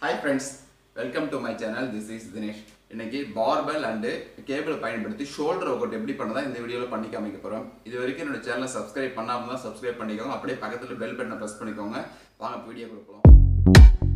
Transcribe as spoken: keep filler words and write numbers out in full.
Hi friends, welcome to my channel. This is Dhinesh. இன்னைக்கு barbell and cable பயன்படுத்தி shoulder workout எப்படி பண்ணதா இந்த வீடியோல பண்ணி காமிக்க போறோம். இதுவரைக்கும் என்னோட சேனலை subscribe பண்ணாம இருந்தா subscribe பண்ணிக்கோங்க. அப்படியே பக்கத்துல bell button press பண்ணிக்கோங்க. வாங்க வீடியோக்குள்ள போலாம்.